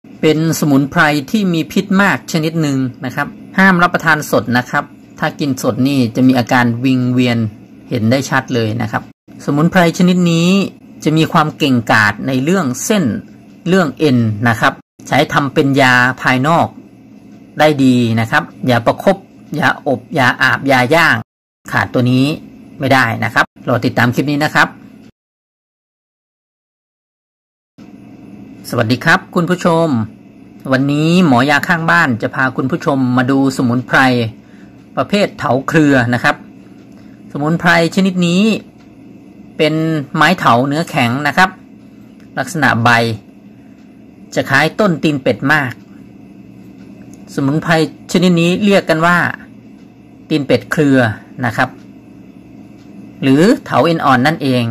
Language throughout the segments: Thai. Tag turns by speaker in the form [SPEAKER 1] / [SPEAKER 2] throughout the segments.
[SPEAKER 1] เป็นสมุนไพรที่มีพิษมากชนิดหนึ่งนะครับห้ามรับประทานสดนะครับถ้ากินสดนี่จะมีอาการวิงเวียนเห็นได้ชัดเลยนะครับสมุนไพรชนิดนี้จะมีความเก่งกาจในเรื่องเส้นเรื่องเอ็นนะครับใช้ทำเป็นยาภายนอกได้ดีนะครับยาประคบยาอบยาอาบยาย่างขาดตัวนี้ไม่ได้นะครับรอติดตามคลิปนี้นะครับสวัสดีครับคุณผู้ชมวันนี้หมอยาข้างบ้านจะพาคุณผู้ชมมาดูสมุนไพรประเภทเถาเครือนะครับสมุนไพรชนิดนี้เป็นไม้เถาเนื้อแข็งนะครับลักษณะใบจะคล้ายต้นตีนเป็ดมากสมุนไพรชนิดนี้เรียกกันว่าตีนเป็ดเครือนะครับหรือเถาเอ็นอ่อนนั่นเอง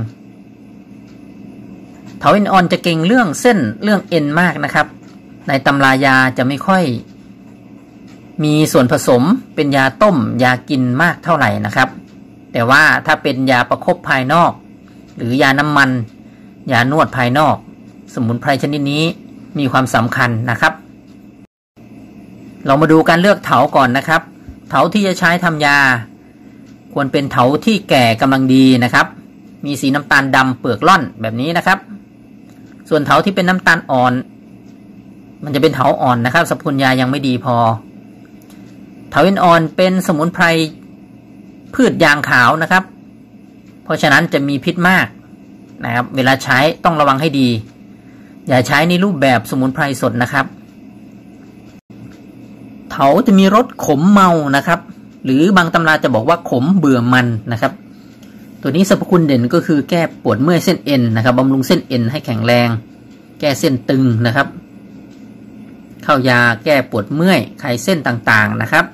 [SPEAKER 1] เถาเอ็นอ่อนจะเก่งเรื่องเส้นเรื่องเอ็นมากนะครับในตำรายาจะไม่ค่อยมีส่วนผสมเป็นยาต้มยากินมากเท่าไหร่นะครับแต่ว่าถ้าเป็นยาประคบภายนอกหรือยาน้ำมันยานวดภายนอกสมุนไพรชนิดนี้มีความสำคัญนะครับเรามาดูการเลือกเถาก่อนนะครับเถาที่จะใช้ทำยาควรเป็นเถาที่แก่กำลังดีนะครับมีสีน้ำตาลดำเปลือกล่อนแบบนี้นะครับส่วนเถาที่เป็นน้ำตาลอ่อนมันจะเป็นเถาอ่อนนะครับสรรพคุณยายังไม่ดีพอเถาเอ็นอ่อนเป็นสมุนไพรพืชยางขาวนะครับเพราะฉะนั้นจะมีพิษมากนะครับเวลาใช้ต้องระวังให้ดีอย่าใช้ในรูปแบบสมุนไพรสดนะครับเถาจะมีรสขมเมานะครับหรือบางตำราจะบอกว่าขมเบื่อมันนะครับตัวนี้สรรพคุณเด่นก็คือแก้ปวดเมื่อยเส้นเอ็นนะครับบำรุงเส้นเอ็นให้แข็งแรงแก้เส้นตึงนะครับเข้ายาแก้ปวดเมื่อยคลายเส้นต่างๆนะครับ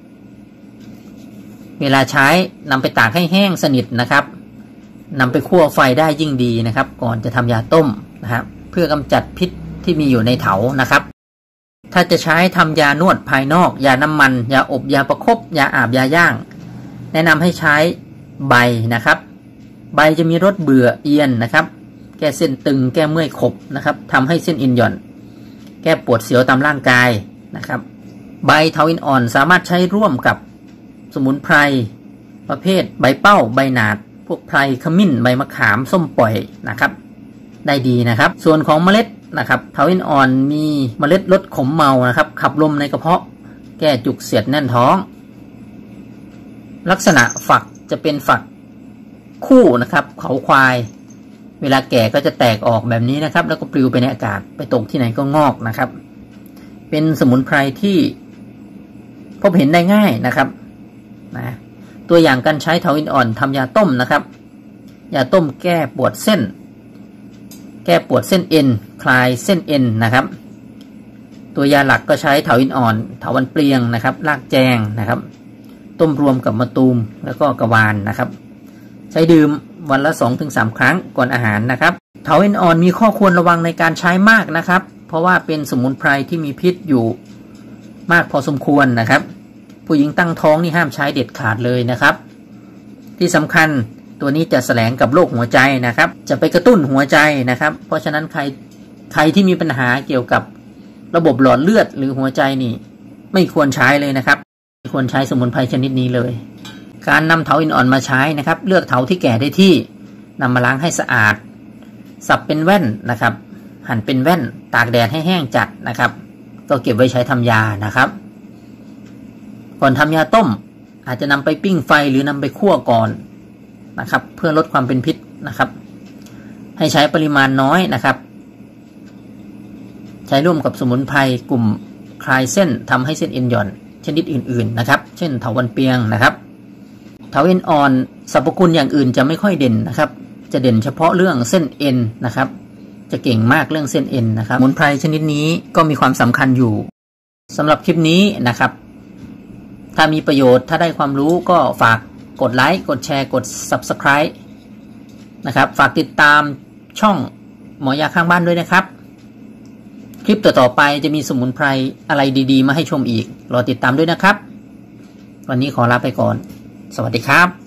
[SPEAKER 1] เวลาใช้นำไปตากให้แห้งสนิทนะครับนำไปคั่วไฟได้ยิ่งดีนะครับก่อนจะทำยาต้มนะครับเพื่อกำจัดพิษที่มีอยู่ในเถานะครับถ้าจะใช้ทำยานวดภายนอกยาน้ำมันยาอบยาประคบยาอาบยาย่างแนะนำให้ใช้ใบนะครับใบจะมีรสเบื่อเอียนนะครับแก้เส้นตึงแก้เมื่อยขบนะครับทำให้เส้นเอ็นหย่อนแก้ปวดเสียวตามร่างกายนะครับใบเถาเอ็นอ่อนสามารถใช้ร่วมกับสมุนไพรประเภทใบเป้าใบหนาดพวกไพรขมิ้นใบมะขามส้มปล่อยนะครับได้ดีนะครับส่วนของเมล็ดนะครับเถาเอ็นอ่อนมีเมล็ดลดขมเมานะครับขับลมในกระเพาะแก้จุกเสียดแน่นท้องลักษณะฝักจะเป็นฝักคู่นะครับเขาควายเวลาแก่ก็จะแตกออกแบบนี้นะครับแล้วก็ปลิวไปในอากาศไปตกที่ไหนก็งอกนะครับเป็นสมุนไพรที่พบเห็นได้ง่ายนะครับนะตัวอย่างการใช้เถาเอ็นอ่อนทำยาต้มนะครับยาต้มแก้ปวดเส้นแก้ปวดเส้นเอ็นคลายเส้นเอ็นนะครับตัวยาหลักก็ใช้เถาเอ็นอ่อนเถาวันเปลียงนะครับรากแจงนะครับต้มรวมกับมะตูมแล้วก็กระวานนะครับใช้ดื่มวันละ 2-3 ครั้งก่อนอาหารนะครับเถาเอ็นอ่อนมีข้อควรระวังในการใช้มากนะครับเพราะว่าเป็นสมุนไพรที่มีพิษอยู่มากพอสมควรนะครับผู้หญิงตั้งท้องนี่ห้ามใช้เด็ดขาดเลยนะครับที่สำคัญตัวนี้จะแสลงกับโรคหัวใจนะครับจะไปกระตุ้นหัวใจนะครับเพราะฉะนั้นใครที่มีปัญหาเกี่ยวกับระบบหลอดเลือดหรือหัวใจนี่ไม่ควรใช้เลยนะครับไม่ควรใช้สมุนไพรชนิดนี้เลยการนำเถาเอ็นอ่อนมาใช้นะครับเลือกเถาที่แก่ได้ที่นำมาล้างให้สะอาดสับเป็นแว่นนะครับหั่นเป็นแว่นตากแดดให้แห้งจัดนะครับก็เก็บไว้ใช้ทำยานะครับก่อนทำยาต้มอาจจะนำไปปิ้งไฟหรือนำไปคั่วก่อนนะครับเพื่อลดความเป็นพิษนะครับให้ใช้ปริมาณน้อยนะครับใช้ร่วมกับสมุนไพรกลุ่มคลายเส้นทำให้เส้นเอ็นหย่อนชนิดอื่นๆนะครับเช่นเถาวันเปียงนะครับเถาเอ็นอ่อนสรรพคุณอย่างอื่นจะไม่ค่อยเด่นนะครับจะเด่นเฉพาะเรื่องเส้นเอ็นนะครับจะเก่งมากเรื่องเส้นเอ็นนะครับสมุนไพรชนิดนี้ก็มีความสำคัญอยู่สำหรับคลิปนี้นะครับถ้ามีประโยชน์ถ้าได้ความรู้ก็ฝากกดไลค์กดแชร์กด Subscribe นะครับฝากติดตามช่องหมอยาข้างบ้านด้วยนะครับคลิปต่อๆไปจะมีสมุนไพรอะไรดีๆมาให้ชมอีกรอติดตามด้วยนะครับวันนี้ขอลาไปก่อนสวัสดีครับ